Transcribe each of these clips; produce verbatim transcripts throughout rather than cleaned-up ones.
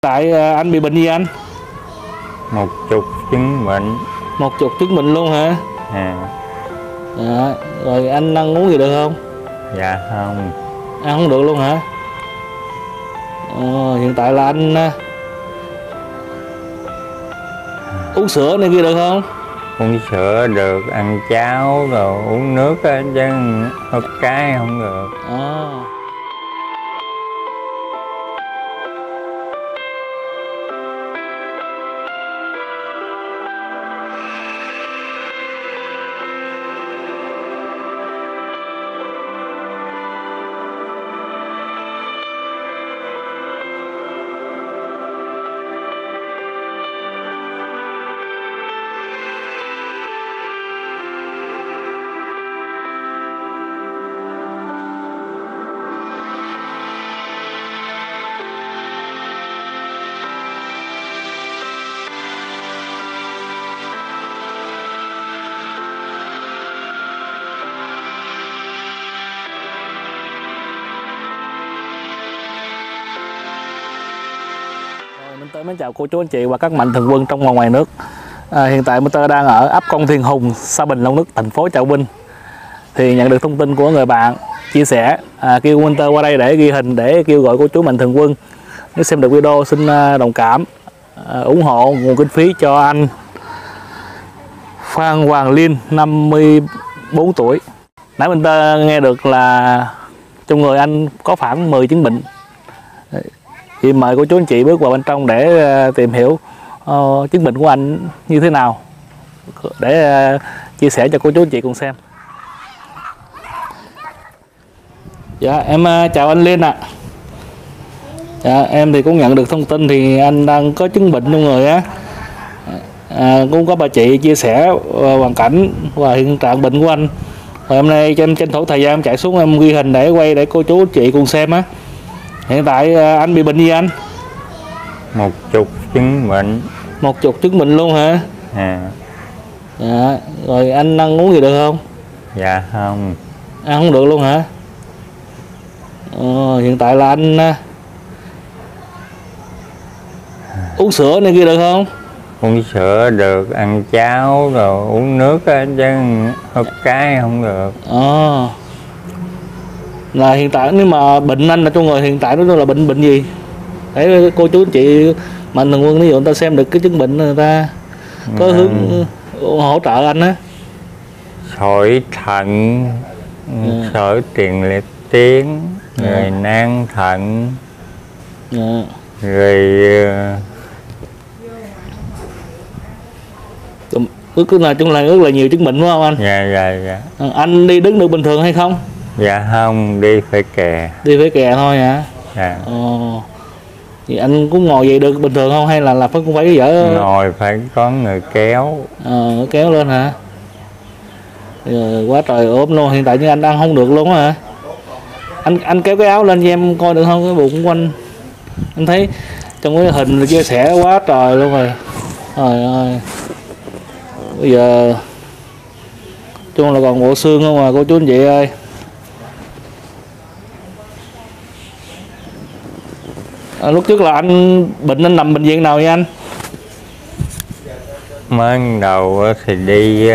tại anh bị bệnh gì anh? Một chục chứng bệnh. Một chục chứng bệnh luôn hả? À. Dạ. Rồi anh ăn uống gì được không? Dạ không. Ăn không được luôn hả? Ờ, hiện tại là anh uh, uống sữa này kia được không? Uống sữa được, ăn cháo rồi uống nước á, chứ húp cái không được. À. Minh Tơ mến chào cô chú anh chị và các mạnh thường quân trong và ngoài nước. À, hiện tại Minh Tơ đang ở ấp Công Thiên Hùng, xã Bình Long Đức, thành phố Trà Vinh. Thì nhận được thông tin của người bạn chia sẻ, à, kêu Minh Tơ qua đây để ghi hình để kêu gọi cô chú mạnh thường quân nếu xem được video xin đồng cảm, à, ủng hộ nguồn kinh phí cho anh Phan Hoàng Liên, năm mươi bốn tuổi. Nãy Minh Tơ nghe được là trong người anh có khoảng mười chứng bệnh. Thì mời cô chú anh chị bước vào bên trong để tìm hiểu uh, chứng bệnh của anh như thế nào để uh, chia sẻ cho cô chú anh chị cùng xem. Dạ em uh, chào anh Liên ạ. À. Dạ em thì cũng nhận được thông tin thì anh đang có chứng bệnh trong người á. À, cũng có bà chị chia sẻ uh, hoàn cảnh và hiện trạng bệnh của anh. Rồi hôm nay cho em tranh thủ thời gian em chạy xuống em ghi hình để quay để cô chú anh chị cùng xem á. Hiện tại anh bị bệnh gì anh? Một chục chứng bệnh. Một chục chứng bệnh luôn hả? À. Dạ. Rồi anh ăn uống gì được không? Dạ không. Ăn không được luôn hả? Ờ, hiện tại là anh uh, uống sữa này kia được không? Uống sữa được, ăn cháo rồi uống nước á, chứ húp cái không được. Ờ. Là hiện tại nếu mà bệnh anh là trong người hiện tại nó là bệnh bệnh gì để cô chú anh chị mạnh thường quân ví dụ người ta xem được cái chứng bệnh người ta có hướng ừ. hỗ trợ anh á. Sỏi thận, ừ. sỏi tiền liệt tuyến, ừ. rồi nang thận, ừ. rồi ước là chung là ước là nhiều chứng bệnh đúng không anh? Dạ dạ dạ. Anh đi đứng được bình thường hay không? Dạ không, đi phải kè. Đi phải kè thôi hả? Dạ. Ồ. Thì anh cũng ngồi dậy được bình thường không hay là là phải cũng phải dở? Ngồi phải có người kéo. Ờ, kéo lên hả? Rồi, quá trời ốm luôn, hiện tại như anh ăn không được luôn hả? Anh anh kéo cái áo lên cho em coi được không, cái bụng của anh. Anh thấy trong cái hình chia sẻ quá trời luôn rồi. Trời ơi. Bây giờ chung là còn bộ xương không mà cô chú anh chị ơi. À, lúc trước là anh bệnh anh nằm bệnh viện nào vậy anh? Mới đầu thì đi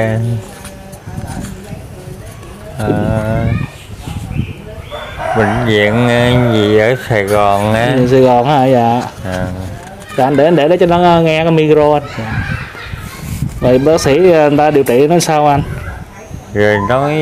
uh, bệnh viện gì ở Sài Gòn á. Sài Gòn hả? Dạ. À. Dạ anh để anh để để cho nó nghe cái micro anh. Rồi bác sĩ người ta điều trị nó sao anh? Rồi nói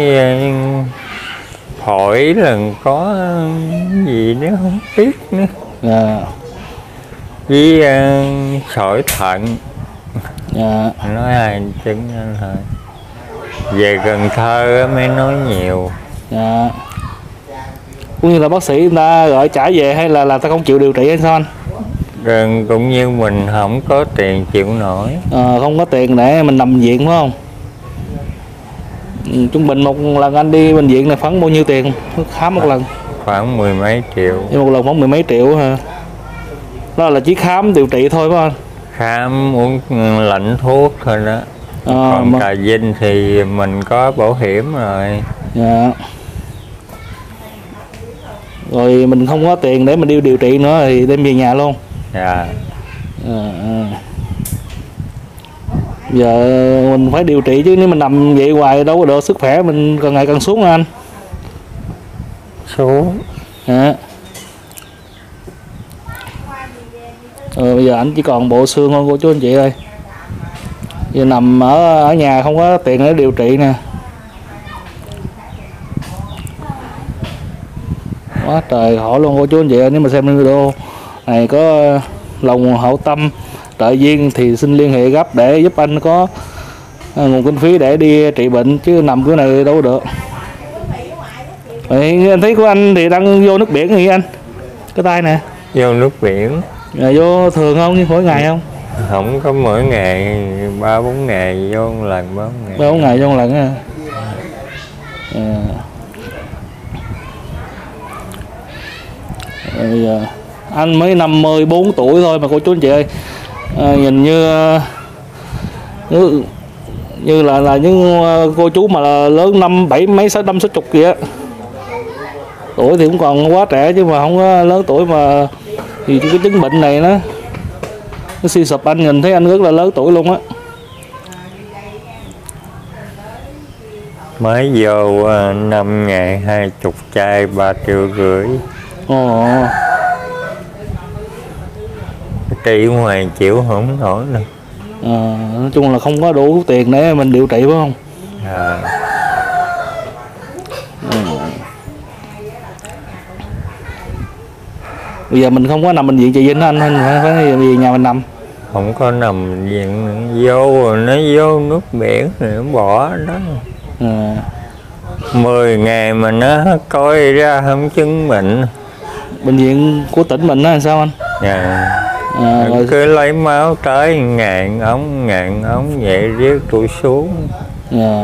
phổi là có gì nữa không biết nữa. Dạ. Với uh, sỏi thận. Dạ. Nói hai chứng thôi. Về Cần Thơ mới nói nhiều. Dạ. Cũng như là bác sĩ người ta gọi trả về hay là là ta không chịu điều trị hay sao anh? Rồi cũng như mình không có tiền chịu nổi. À, không có tiền để mình nằm viện phải không? Ừ, trung bình một lần anh đi bệnh viện này khoảng bao nhiêu tiền khám một lần? Khoảng mười mấy triệu. Nhưng một lần khoảng mười mấy triệu hả? Đó là chỉ khám điều trị thôi phải không? Khám uống lãnh thuốc thôi đó. À, còn mà... Trà Vinh thì mình có bảo hiểm rồi. Dạ. Rồi mình không có tiền để mình đi điều trị nữa thì đem về nhà luôn. Dạ. À, à. Giờ mình phải điều trị chứ nếu mình nằm vậy hoài đâu có được, sức khỏe mình càng ngày càng xuống anh. Xuống. À. Ờ, bây giờ anh chỉ còn bộ xương thôi cô chú anh chị ơi. Giờ nằm ở ở nhà không có tiền để điều trị nè. Quá trời hỏi luôn cô chú anh chị ơi, nếu mà xem video này có lòng hảo tâm trợ duyên thì xin liên hệ gấp để giúp anh có nguồn kinh phí để đi trị bệnh, chứ nằm cái này đâu được. Vậy anh thấy của anh thì đang vô nước biển gì anh? Cái tay nè. Vô nước biển. À, vô thường không, như mỗi ngày không? Không có mỗi ngày, ba bốn ngày vô một lần, ba bốn ngày. Ba bốn ngày vô một lần à. À. Bây giờ anh mới năm mươi bốn tuổi thôi mà cô chú anh chị ơi, à, nhìn như, như như là là những cô chú mà là lớn năm bảy mấy sáu năm sáu chục kìa. Tuổi thì cũng còn quá trẻ chứ mà không có lớn tuổi mà thì cái chứng bệnh này nó nó suy sụp. Anh nhìn thấy anh rất là lớn tuổi luôn á. Mới vô năm ngày hai chục chai ba triệu rưỡi. Ồ. Trị ngoài chịu không nổi nữa. À, nói chung là không có đủ tiền để mình điều trị phải không? À. Ừ. Bây giờ mình không có nằm bệnh viện Trà Vinh anh, anh phải, phải về nhà mình nằm. Không có nằm viện, vô rồi nó vô nước biển rồi nó bỏ đó. À. Mười ngày mà nó coi ra không chứng bệnh. Bệnh viện của tỉnh mình đó là sao anh? Dạ. À, rồi... cứ lấy máu tới ngàn ống ngàn ống vậy riết tụi xuống. À.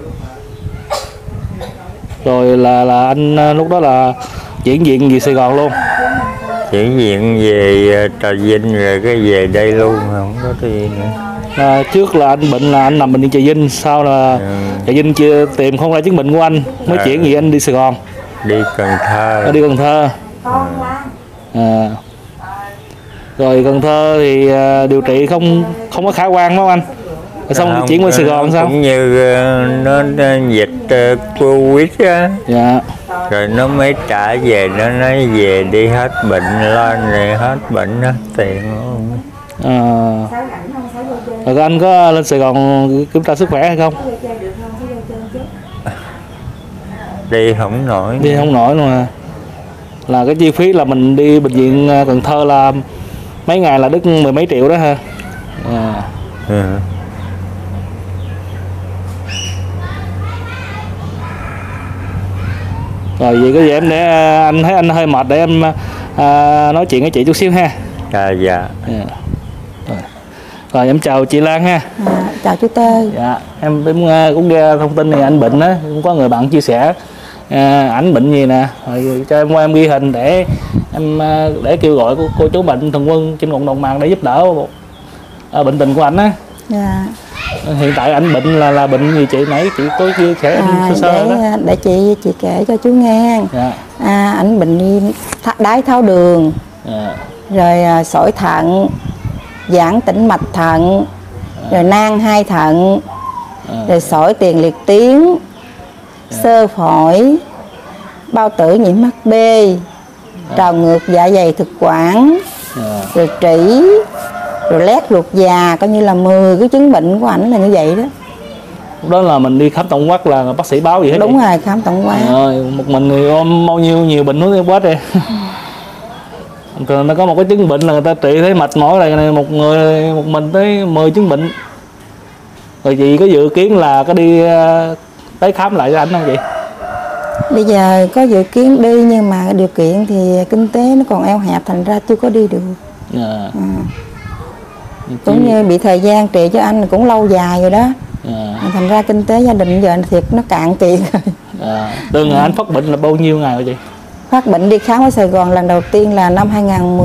Rồi là là anh lúc đó là chuyển viện về Sài Gòn luôn. Chuyển viện về Trà Vinh rồi cái về đây luôn, không có gì nữa. À, trước là anh bệnh là anh nằm bệnh viện Trà Vinh, sau là ừ. Trà Vinh chưa tìm không ra chứng bệnh của anh mới à. Chuyển về anh đi Sài Gòn. Đi Cần Thơ. À, đi Cần Thơ. À. Rồi Cần Thơ thì uh, điều trị không không có khả quan đúng không anh? Rồi xong không, chuyển qua Sài Gòn sao? Cũng như uh, nó, nó dịch uh, Covid á. Dạ. Rồi nó mới trả về, nó nói về đi hết bệnh lên rồi hết bệnh hết tiền luôn. À. Rồi anh có lên Sài Gòn kiểm tra sức khỏe hay không? Đi không nổi. Đi không nổi luôn à. Là cái chi phí là mình đi bệnh viện Cần Thơ là mấy ngày là đứt mười mấy triệu đó ha. À. Ừ. Rồi vậy có gì em để anh thấy anh hơi mệt để em à, nói chuyện với chị chút xíu ha. À, dạ. Yeah. Rồi. Rồi em chào chị Lan ha. À, chào chú Tê. Dạ em cũng, cũng nghe thông tin này anh bệnh á, cũng có người bạn chia sẻ à, ảnh bệnh gì nè, rồi cho em qua em ghi hình để em để kêu gọi cô, cô chú bệnh thường quân trên cộng đồng mạng để giúp đỡ à, bệnh tình của ảnh á. Dạ. Hiện tại anh bệnh là là bệnh gì chị, nãy chị có chia sẻ em à, sơ sơ để, đó. Để chị chị kể cho chú nghe. Dạ. À, ảnh bệnh đái tháo đường. Dạ. Rồi à, sỏi thận, giãn tĩnh mạch thận, à. Rồi nang hai thận, à. Rồi sỏi tiền liệt tuyến, à. Xơ phổi, bao tử nhiễm hát bê, à. Trào ngược dạ dày thực quản, à. Rồi trĩ, rồi lét ruột già, coi như là mười cái chứng bệnh của ảnh là như vậy đó. Đó là mình đi khám tổng quát là bác sĩ báo gì hết? Đúng vậy? Rồi, khám tổng quát. Rồi một mình thì ôm bao nhiêu nhiều bệnh nó quá đây. Thường nó có một cái chứng bệnh là người ta trị thấy mệt mỏi này, một người một mình tới mười chứng bệnh. Rồi chị có dự kiến là có đi uh, tới khám lại cho anh không chị? Bây giờ có dự kiến đi nhưng mà điều kiện thì kinh tế nó còn eo hẹp, thành ra chưa có đi được. À. À. Cũng như bị thời gian trị cho anh cũng lâu dài rồi đó. À. Thành ra kinh tế gia đình giờ thiệt nó cạn kiệt rồi. À. Từ ngày à. anh phát bệnh là bao nhiêu ngày rồi chị? Phát bệnh đi khám ở Sài Gòn lần đầu tiên là năm hai nghìn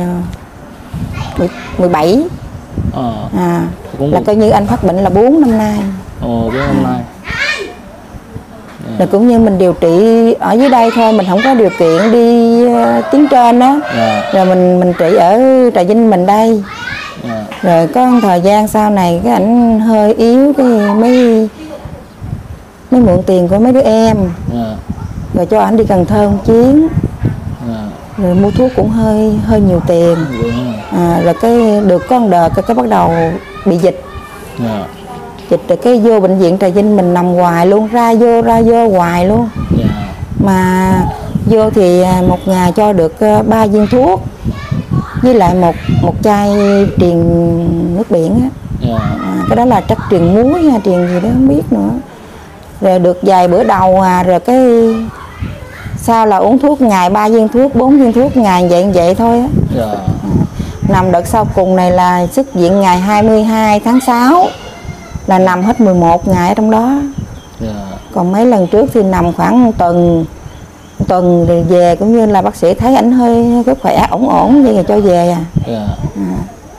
mười bảy. À. À. Cũng là coi như anh phát bệnh là bốn năm nay. Ồ, bốn năm nay. À. Rồi cũng như mình điều trị ở dưới đây thôi, mình không có điều kiện đi uh, tuyến trên đó. Yeah. Rồi mình mình trị ở Trà Vinh mình đây. Yeah. Rồi có một thời gian sau này cái ảnh hơi yếu, cái mới mới mượn tiền của mấy đứa em. Yeah. Rồi cho ảnh đi Cần Thơ một chuyến. Yeah. Rồi mua thuốc cũng hơi hơi nhiều tiền. Yeah. À, rồi cái được có một đợt cái, cái bắt đầu bị dịch. Yeah. Dịch rồi cái vô bệnh viện Trà Vinh mình nằm hoài luôn, ra vô ra vô hoài luôn. Yeah. Mà vô thì một ngày cho được ba viên thuốc với lại một một chai truyền nước biển á. Yeah. À, cái đó là chất truyền muối hay truyền gì đó không biết nữa. Rồi được vài bữa đầu à, rồi cái sau là uống thuốc ngày ba viên thuốc, bốn viên thuốc ngày vậy vậy thôi á. Yeah. À, nằm đợt sau cùng này là xuất viện ngày hai mươi hai tháng sáu, là nằm hết mười một ngày ở trong đó. Yeah. Còn mấy lần trước thì nằm khoảng một tuần một tuần rồi về, cũng như là bác sĩ thấy ảnh hơi sức khỏe ổn ổn vậy rồi cho về à. Yeah. À.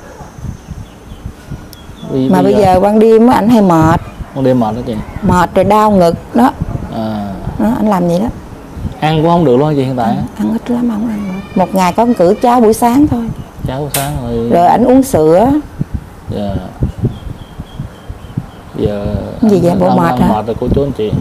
Vì, mà bây giờ, giờ ban đêm ảnh hay mệt. Ban đêm mệt đó chị? Mệt rồi đau ngực đó. À. Đó, anh làm vậy đó. Ăn cũng không được luôn chị hiện tại? À, ăn ít lắm, không ăn được. Một ngày có một cử cháo buổi sáng thôi. Cháo buổi sáng rồi. Rồi ảnh uống sữa. Dạ. Giờ gì vậy, bộ mệt hả? Mệt rồi cô chú anh chị.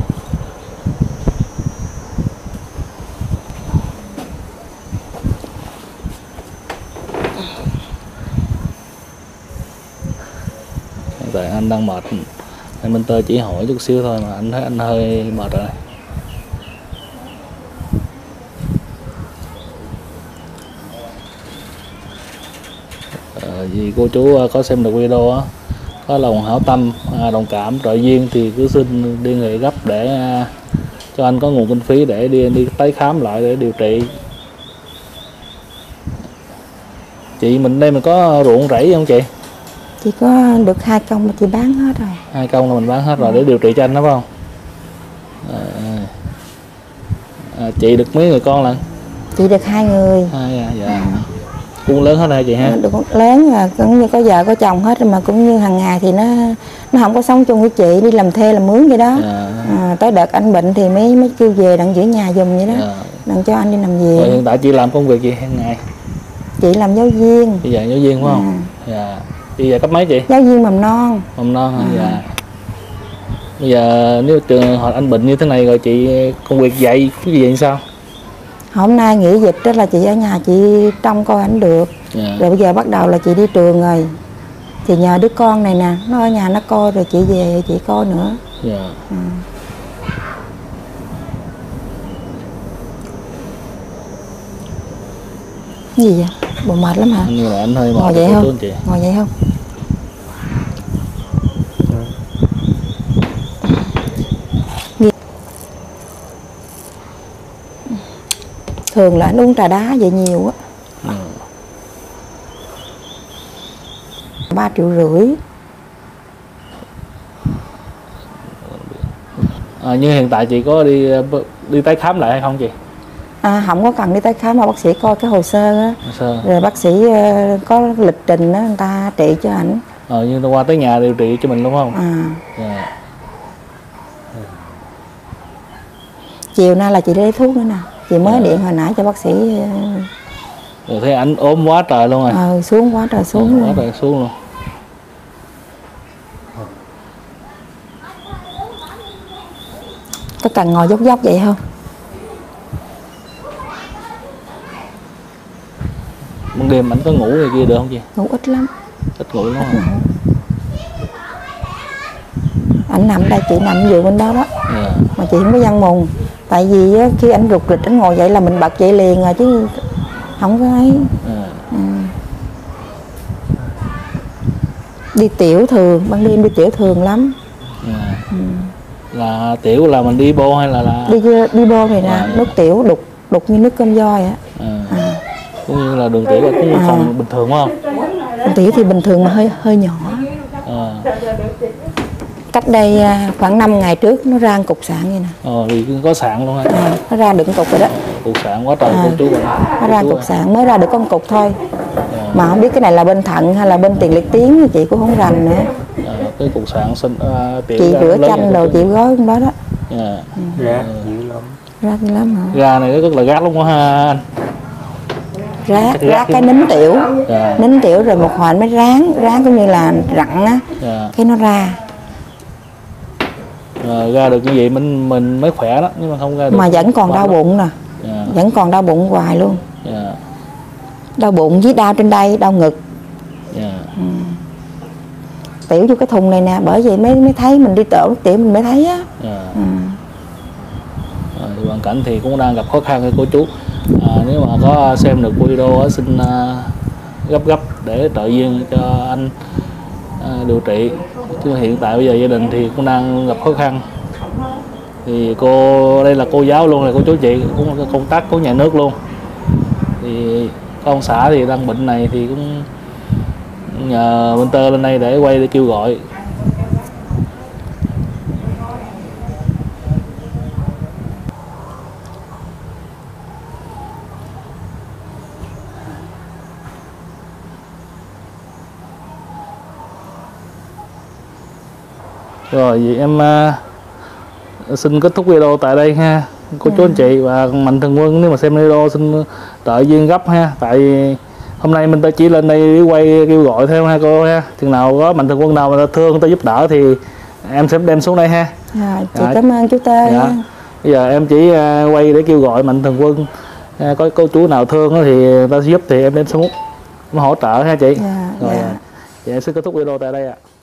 Hiện tại anh đang mệt, anh Minh Tơ chỉ hỏi chút xíu thôi mà anh thấy anh hơi mệt rồi. Vì cô chú có xem được video á, có lòng hảo tâm, đồng cảm, trợ duyên thì cứ xin liên hệ gấp để cho anh có nguồn kinh phí để đi đi tái khám lại để điều trị. Chị mình đây mình có ruộng rẫy không chị? Chị có được hai công mà chị bán hết rồi. Hai công là mình bán hết rồi để điều trị cho anh đó phải không? À, à, chị được mấy người con lận? Chị được hai người. Hai à, dạ. À. Cũng lớn hết rồi chị ha? Được lớn rồi, cũng như có vợ có chồng hết rồi, mà cũng như hàng ngày thì nó nó không có sống chung với chị, đi làm thuê làm mướn vậy đó. À. À, tới đợt anh bệnh thì mới mới kêu về đặng giữ nhà giùm vậy đó. À. Đặng cho anh đi làm việc. Rồi hiện tại chị làm công việc gì hàng ngày? Chị làm giáo viên. Bây giờ giáo viên phải không? À. Dạ. Bây giờ cấp mấy chị? Giáo viên mầm non. Mầm non hả? À. Dạ. Bây giờ nếu trường hợp anh bệnh như thế này rồi chị công việc dạy cái gì vậy sao? Hôm nay nghỉ dịch đó là chị ở nhà chị trông coi ảnh được. Yeah. Rồi bây giờ bắt đầu là chị đi trường rồi. Thì nhờ đứa con này nè, nó ở nhà nó coi rồi chị về chị coi nữa. Yeah. À. Cái gì vậy? Bộ mệt lắm hả? Như là anh hơi mệt. Ngồi vậy không? Chị. Ngồi vậy không? Thường là anh uống trà đá vậy nhiều á. Ừ. ba triệu rưỡi. À, như hiện tại chị có đi đi tái khám lại hay không chị? À, không có cần đi tái khám mà bác sĩ coi cái hồ sơ á. Hồ sơ. Rồi bác sĩ uh, có lịch trình đó, người ta trị cho ảnh. Ờ, như qua tới nhà điều trị cho mình đúng không? À. Yeah. Chiều nay là chị đi lấy thuốc nữa nè. Chị mới yeah. điện hồi nãy cho bác sĩ. Rồi thấy ảnh ốm quá trời luôn rồi. Ờ, xuống quá trời xuống ờ, luôn. Quá trời xuống luôn. Có cần ngồi dốc dốc vậy không? Ban đêm ảnh có ngủ này kia được không chị? Ngủ ít lắm. Ít ngủ lắm. Ít ngủ. Ảnh nằm đây, chị nằm giường bên đó đó. Yeah. Mà chị không có văn mùng. Tại vì á, khi ảnh rụt rịch ảnh ngồi dậy là mình bật dậy liền rồi chứ không có ấy. Yeah. Ừ. Đi tiểu thường, ban đêm đi tiểu thường lắm. Yeah. Ừ. Là tiểu là mình đi bô hay là là đi đi bô này nè, yeah. Nước tiểu đục đục như nước cơm voi á. À. À. Cũng như là đường tiểu là cũng à. Phần bình thường không? Đường tiểu thì bình thường mà hơi hơi nhỏ. À. Cách đây khoảng năm ngày trước nó ra cục sạn vậy nè. Ờ, thì có sạn luôn hả? À, nó ra đựng cục rồi đó. Cục sạn quá trời à. Cô chú rồi. Nó ra cục sạn mới ra được con cục thôi. À. Mà không biết cái này là bên thận hay là bên tiền liệt tuyến chị cũng không rành nữa. À, cái cục sạn sinh à, chị rửa chanh rồi chị gói trong đó đó. À. Rác dữ lắm. Rác dữ lắm hả? Gà này rất là gác luôn ha anh. Rác, rác cái nín tiểu, dạ. nín tiểu rồi một hồi mới ráng, ráng cũng như là rặn á, dạ. cái nó ra. À, ra được như vậy mình mình mới khỏe đó, nhưng mà không ra được. Mà vẫn còn đau bụng nè, dạ. vẫn còn đau bụng hoài luôn. Dạ. Đau bụng với đau trên đây, đau ngực. Dạ. Ừ. Tiểu vô cái thùng này nè, bởi vậy mới mới thấy mình đi tổ tiểu mình mới thấy á. Dạ. Ừ. À, thì hoàn cảnh thì cũng đang gặp khó khăn với cô chú. À, nếu mà có xem được video đó, xin uh, gấp gấp để trợ duyên cho anh uh, điều trị. Chứ hiện tại bây giờ gia đình thì cũng đang gặp khó khăn. Thì cô đây là cô giáo luôn, là cô chú chị cũng là công tác của nhà nước luôn. Thì con xã thì đang bệnh này thì cũng nhờ bên tơ lên đây để quay để kêu gọi. Rồi vậy em uh, xin kết thúc video tại đây ha cô chú anh chị và mạnh thường quân. Nếu mà xem video xin trợ duyên gấp ha, tại hôm nay mình ta chỉ lên đây quay kêu gọi theo ha cô ha. Chừng nào có mạnh thường quân nào mà ta thương ta giúp đỡ thì em sẽ đem xuống đây ha. À, chị dạ. Cảm ơn chú Tê. Dạ. Bây giờ em chỉ uh, quay để kêu gọi mạnh thường quân, uh, có cô chú nào thương thì ta giúp thì em đem xuống em hỗ trợ ha chị. Dạ, Rồi dạ. Vậy em xin kết thúc video tại đây ạ. À.